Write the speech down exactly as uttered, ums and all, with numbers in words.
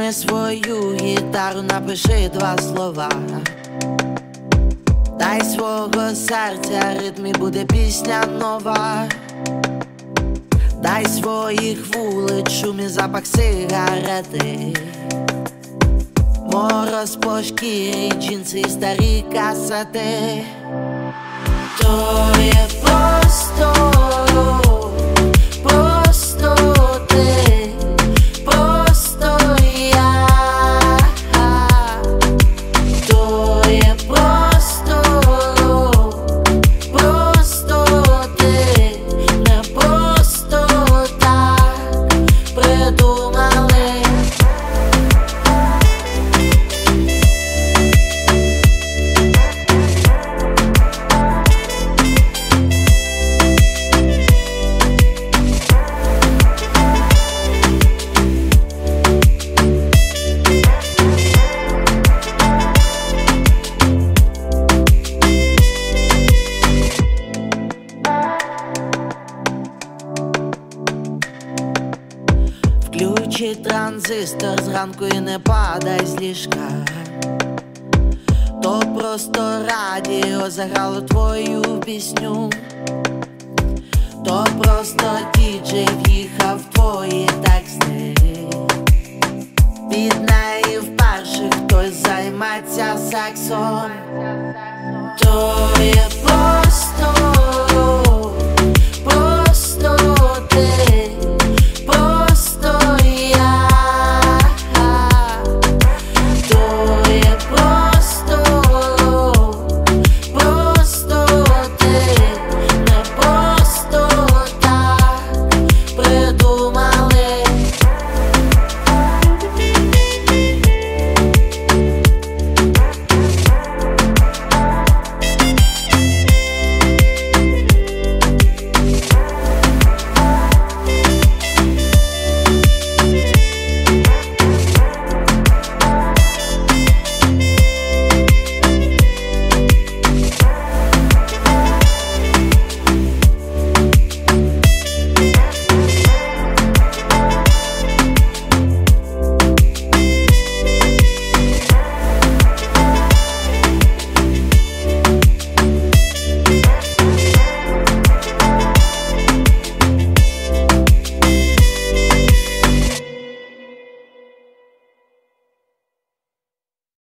Візьми свою гітару, напиши два слова. Дай свого серця ритм і буде пісня нова. Дай своїх вулиць шум і запах сигарети. Мороз по шкірі, джинси і старі касети. То є просто, просто ти, просто я. То є просто, просто ти, не просто так придумали. Включи транзистор зранку і не падай з ліжка. То просто радіо заграло твою пісню. То просто діджей в'їхав в твої тексти. Від неї вперше хтось займеться сексом. То є